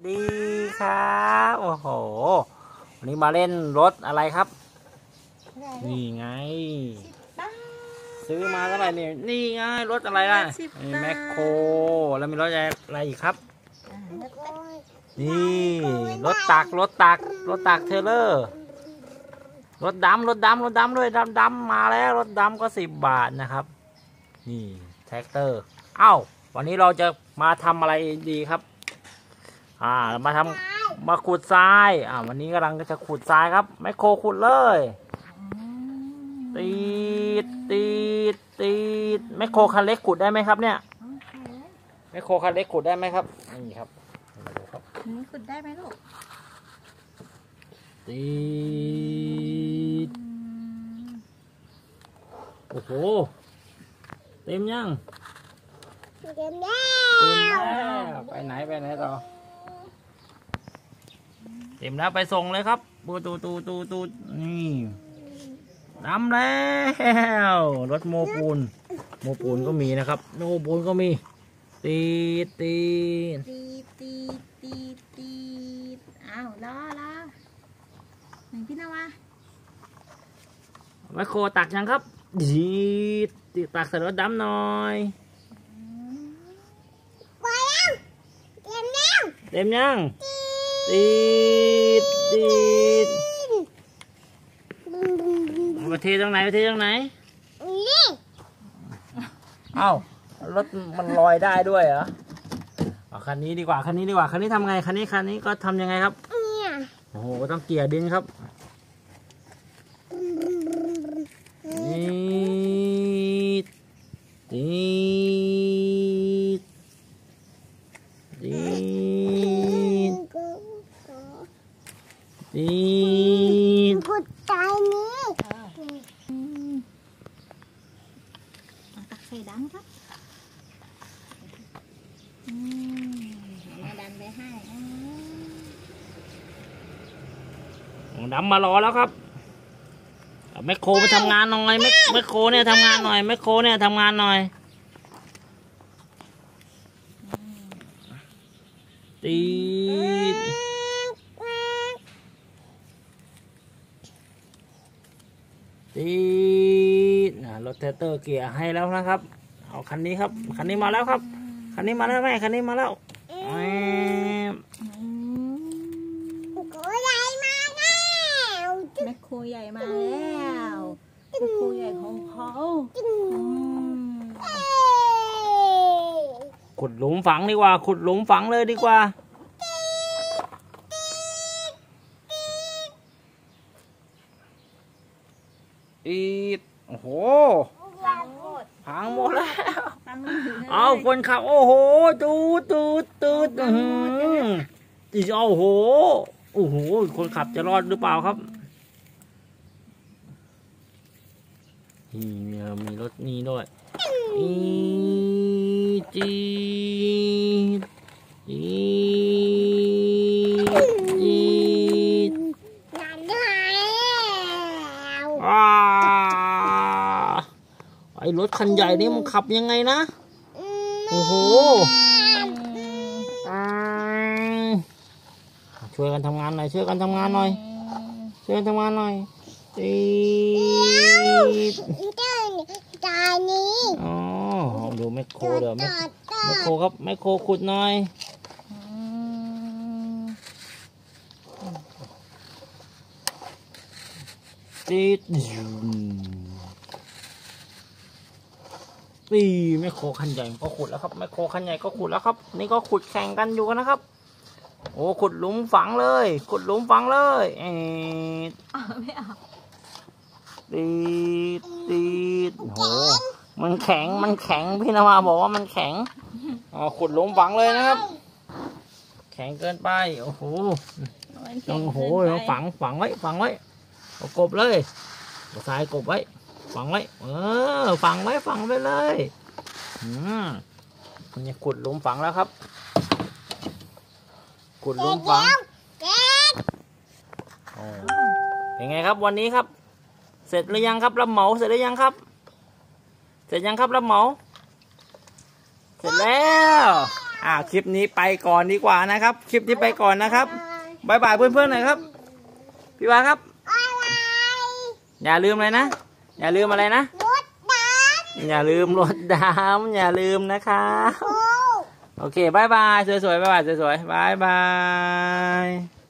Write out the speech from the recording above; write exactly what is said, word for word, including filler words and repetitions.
ดีครับโอ้โหวันนี้มาเล่นรถอะไรครับนี่ไงซื้อมาเท่าไหร่เนี่ยนี่ไงรถอะไรล่ะแมคโครแล้วมีรถอะไรอีกครับนี่รถตักรถตักรถตักเทเลอร์รถดำรถดำรถดำด้วยดำดำมาแล้วรถดำก็สิบบาทนะครับนี่แท็กเตอร์เอ้าวันนี้เราจะมาทำอะไรดีครับอ่ามาทำมาขุดทรายอ่าวันนี้กำลังจะขุดทรายครับแมคโครขุดเลยตีดตีดตีดแมคโครคันเล็กขุดได้ไหมครับเนี่ยแมคโครคันเล็กขุดได้ไหมครับนี่ครับนี่ขุดได้ไหมลูกตีดโอ้โหเต็มยังเต็มแล้วเต็มแล้วไปไหนไปไหนต่อเต็มแล้วไปส่งเลยครับตูตูตูตูตูนี่ดำแล้วรถโมปูนโมปูนก็มีนะครับโมปูนก็มีตีตีตีตีตีตีอ้าวรอรอไหนพี่นาวาแมคโครตักยังครับดีตีตักใส่รถดำหน่อยเต็มแล้วเต็มยังตีตีมาเทตรงไหนมาเทตรงไหนนี่เอ้ารถมันลอยได้ด้วยเหรอเอาคันนี้ดีกว่าคันนี้ดีกว่าคันนี้ทำไงคันนี้คันนี้ก็ทำยังไงครับเนี่ยโอ้โหต้องเกี่ยดินครับนี่ตีตีตีขุดใจนี้ตักใส่ดำครับอืมแม่ดันไปให้ดำมารอแล้วครับแมคโครไปทำงานหน่อยแมคแมคโครเนี่ยทำงานหน่อยแมคโครเนี่ยทำงานหน่อยตีตีรถเทเตอร์เกียร์ให้แล้วนะครับเอาคันนี้ครับคันนี้มาแล้วครับคันนี้มาแล้วแม่คันนี้มาแล้วแมคโครใหญ่มาแล้วแมคโครใหญ่ของเขาขุดหลุมฝังดีกว่าขุดหลุมฝังเลยดีกว่าอีดโอ้โหพังหมดแล้วเอาคนขับโอ้โหตูดตูดตูดอือจีโอ้โหโอ้โหคนขับจะรอดหรือเปล่าครับนี่มีรถนี้ด้วยอีจีจีจีนั่นแล้วอ้าไอ้รถคันใหญ่นี่มันขับยังไงนะโอ้โหช่วยกันทำงานหน่อยช่วยกันทำงานหน่อยช่วยกันทำงานหน่อยตีตานี้อ๋อดูแมคโครเดี๋ยวแมคโครครับแมคโครขุดหน่อยตีตีแมคโครคันใหญ่ก็ขุดแล้วครับแมคโครคันใหญ่ก็ขุดแล้วครับนี่ก็ขุดแข่งกันอยู่กันนะครับโอ้ขุดหลุมฝังเลยขุดหลุมฝังเลยเอ๊ะไม่เอาตีตีโหมันแข็งมันแข็งพี่นาวาบอกว่ามันแข็งอ๋อขุดหลุมฝังเลยนะครับแข็งเกินไปโอ้โหโอ้โหฝังฝังไว้ฝังไว้เอากบเลยเอาทรายกบไว้ฝังไว้เออฝังไว้ฝังไปเลยอืมมันจะขุดหลุมฝังแล้วครับขุดหลุมฝังเป็นไงครับวันนี้ครับเสร็จหรือยังครับรับเหมาเสร็จหรือยังครับเสร็จยังครับรับเหมาเสร็จแล้วอ่าคลิปนี้ไปก่อนดีกว่านะครับ คลิปนี้ไปก่อนนะครับบายบายเพื่อนๆหน่อยครับพี่วาครับอะไรอย่าลืมอะไรนะอย่าลืมอะไรนะรถดอย่าลืมรถดำอย่าลืมนะคะำโอ้โอเคบายบายสวยๆบายบายสวยๆบายบาย